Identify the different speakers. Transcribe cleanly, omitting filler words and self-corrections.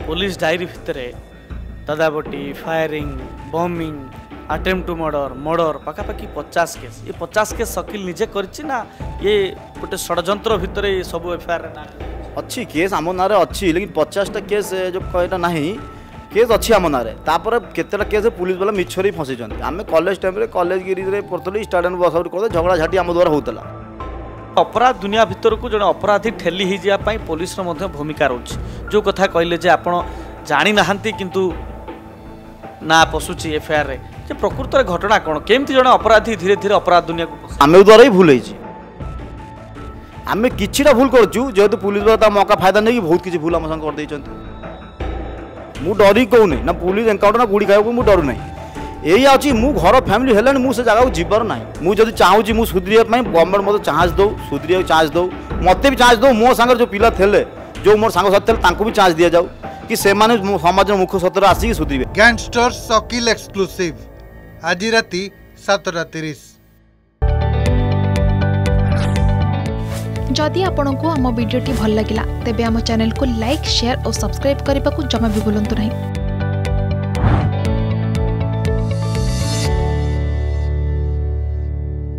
Speaker 1: Police diary भितर दादाबटी firing bombing attempt to murder पाखापाखि 50 केस ये 50 केस शकील निजे करना ये गोटे षड्यंत्र भितर सब एफआईआर
Speaker 2: अच्छी केस आम ना अच्छी लेकिन 50टा केस जो कहना ना केस अच्छी आम ना केतेटा केस पुलिस वाला मिछरी फसी आम कॉलेज टाइम कॉलेज गिरी पढ़ुलू स्टाडियम बस करते झगड़ा झाटी आम द्वारा होता
Speaker 1: अपराध दुनिया भितर को जड़े अपराधी ठेली ही जावाई पुलिस भूमिका रोच जो कथा कहले जे आपण जानी नाहंती किंतु ना पशुची एफआईआर जे प्रकृत घटना कौन केमती जड़े अपराधी धीरे धीरे अपराध दुनिया को
Speaker 2: आम द्वारा ही भूल आम किछिटा भूल करूँ जेहेतु पुलिस वाला मौका फायदा नहीं बहुत किसी भूल आम संग कर देइछन्ति मु डरी कहूनी ना पुलिस एनकाउंटर ना गुड़ी खाइबा मु डरू नहीं यही अच्छी मु घर फैमिली है मुझे जगह को जीवार ना मुझे चाहूँगी मुझे सुधरिया गवर्नमेंट मतलब चांस दो सुधरिया चांस दो मत भी चांस दो मो सांगे जो पिला थे जो मोर सांग साथी भी चांस दि जाऊ कि समाज मुख्य सतर आसिक सुधरिबे।
Speaker 3: गैंगस्टर शकील एक्सक्लूसिव आज राति 7:30।
Speaker 4: जदि आपंक आम भिडी भल लगा तेब आम चैनल को लाइक शेयर और सब्सक्राइब करने को जमा भी भूलु नहीं।